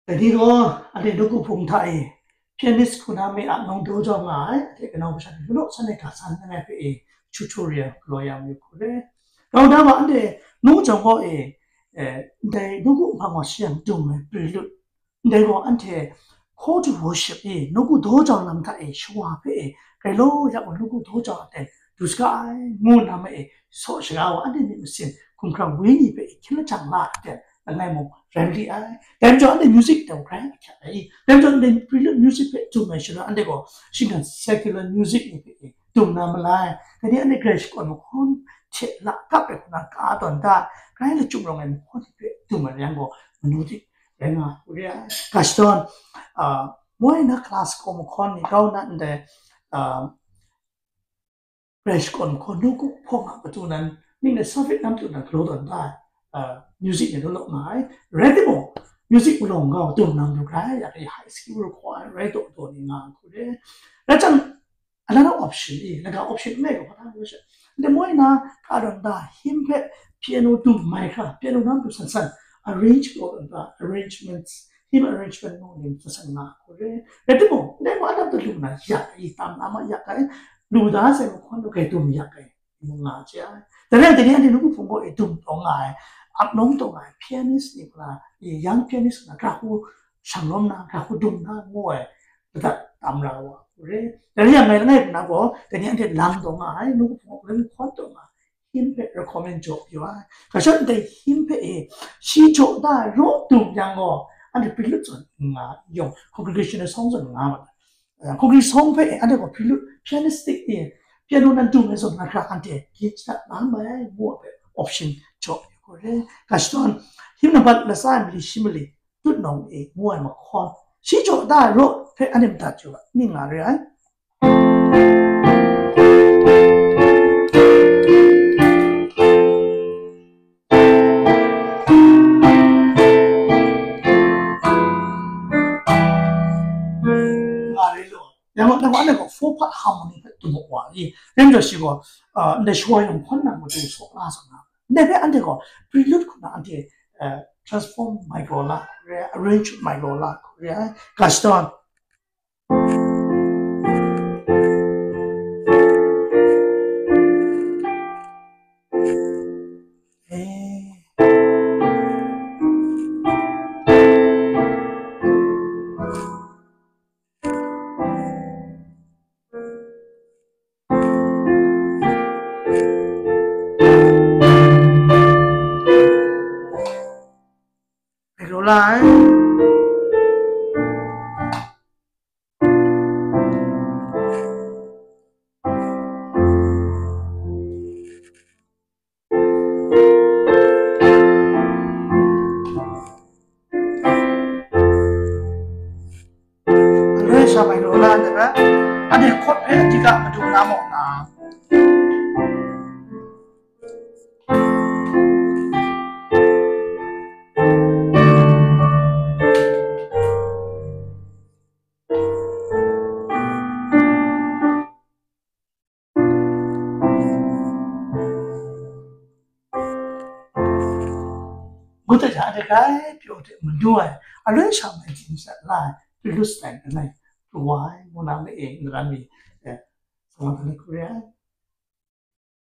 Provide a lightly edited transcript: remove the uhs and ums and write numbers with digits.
แต่ที่ก็อันเดียวกูพงไทยพิอานิสคุณอาไม่อาน้องดูจองไงแต่ก็น้องผู้ชายคุณโน้ตสันนิษฐานนั่นแหละพี่ชูชูเรียลอยางอยู่คุณเลยเราได้ว่าอันเดียวนู้จงก็เดี๋ยวกูพังว่าเสียงดุมปริลุดเดี๋ยวก็อันเดียวโคตร worship นู้กูดูจองนำท่าชัวร์พี่ใครรู้อยากว่านู้กูดูจองแต่ดูสกายงูนำโซเชียลอันเดียวนี่สิ่งคุ้มครองวิ่งพี่คิดละจังละเดี๋ยวอะไรมั่งเรนดี้Dem jo ande music dong kran kai. Dem jo ande prelude music pe tu ma shira ande ko shingan secular music ni pe tu na malai. Kani ande grace ko mo kon che la ka pe na ka don da kai la chung rong ai mo kon pe tu ma yang ko manu ti nga uria kaston moi na class ko mo kon ni kau na ande grace ko mo kon nu ko phong pa tu nan ni na safet nam tu na klo don da music ni lo mai ready mo music ลงก็ตัวนั้นดูได้อยากให้ high skill require ไรตัวนี้งานคุณเด้แล้วจังอันนั้น option อีกแล้วก็ option ไม่ก็พอได้ด้วยใช่แต่เมื่อนะการดันได้หิมเพะ piano ดุมไม่ค่ะ piano นั้นดูสั้นๆ arrange ก็ได้ arrangements หิม arrangement นู้นสั้นๆงานคุณเด้แล้วที่บอกได้ว่าอันนั้นตัวดูนะอยากอีตามน้ำอยากไงดูได้ใช่ไหมคนดูแค่ดุมอยากไงมึงงานใช่แต่เรื่องที่นี้อันนี้ลูกผมก็ดุมตรงไงอับน้องตรงไง pianist นี่ก็ยัง pianist นะกระหูช่างลมนะกระหูดุมนะงวยแต่ตามเราอ่ะเรื่องแต่เรื่องไงนะนะก็แต่เนี่ยอันที่ลังตรงไงลูกผมเรื่องคอนตรงไงหิมเป recommend จบอยู่ว่าแต่ฉันได้หิมเปชีจบได้รถดุมยังอ่ะอันที่พิลุจนงายง congregation ในสองส่วนงามันcongregation สองเปอันที่ก็พิลุ pianistic เนี่ยpiano นั้นดุมในส่วนนะครับอันที่คิดจะน้ำไปมั่วไป option จบ그래 가시던 힘는 받 라사임리 심리 뚜농 에 뭐야 막 콘 시조 다로 페 아님 다죠 닝아래 아래로 내가 안에 그 포파 하모니 또 뭐야 이 렌저시고 내 쇼용 혼난 것도 속라서 내가 안 되고 prelude kuna ante transform my gola arrange my gola ya kaston lại rồi sao mày đồ lan được á anh đi cốt hết chỉ cả mà dùng nam một nào có thể trả được cái biểu hiện mình đuổi anh lấy sao mày chính xác là cái lúc này cái này why muốn làm cái gì người làm gì xong rồi cái này